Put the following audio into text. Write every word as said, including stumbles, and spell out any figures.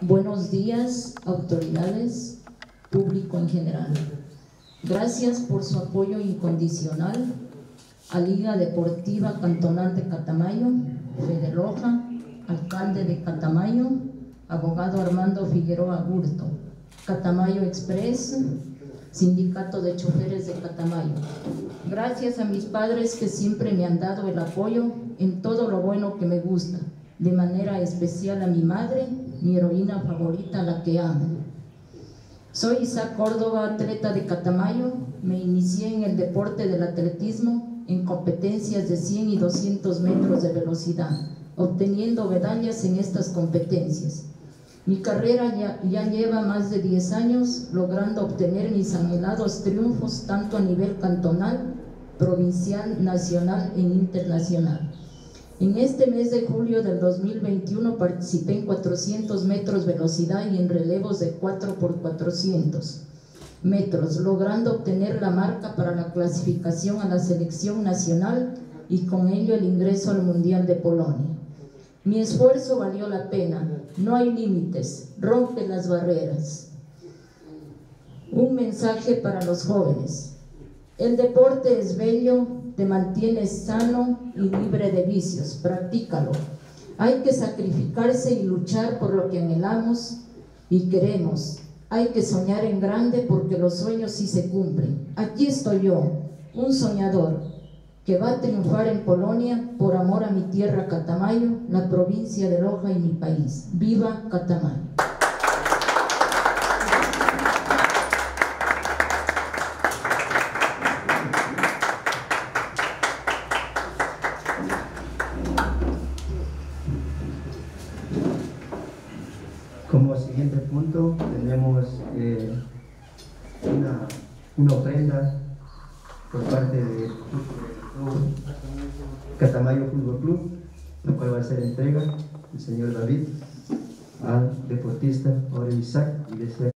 Buenos días, autoridades, público en general. Gracias por su apoyo incondicional a Liga Deportiva Cantonal de Catamayo, Fede Loja, alcalde de Catamayo, abogado Armando Figueroa Gurto, Catamayo Express, Sindicato de Choferes de Catamayo. Gracias a mis padres que siempre me han dado el apoyo en todo lo bueno que me gusta, de manera especial a mi madre, mi heroína favorita, la que amo. Soy Isaac Córdoba, atleta de Catamayo. Me inicié en el deporte del atletismo en competencias de cien y doscientos metros de velocidad, obteniendo medallas en estas competencias. Mi carrera ya, ya lleva más de diez años, logrando obtener mis anhelados triunfos tanto a nivel cantonal, provincial, nacional e internacional. En este mes de julio del dos mil veintiuno participé en cuatrocientos metros velocidad y en relevos de cuatro por cuatrocientos metros, logrando obtener la marca para la clasificación a la selección nacional y con ello el ingreso al Mundial de Polonia. Mi esfuerzo valió la pena, no hay límites, rompe las barreras. Un mensaje para los jóvenes: el deporte es bello, te mantiene sano y libre de vicios, practícalo. Hay que sacrificarse y luchar por lo que anhelamos y queremos. Hay que soñar en grande porque los sueños sí se cumplen. Aquí estoy yo, un soñador, que va a triunfar en Polonia por amor a mi tierra Catamayo, la provincia de Loja y mi país. ¡Viva Catamayo! Como siguiente punto tenemos eh, una, una ofrenda por parte del Catamayo Fútbol Club, la cual va a ser entrega el señor David al deportista ahora Isaac, y desea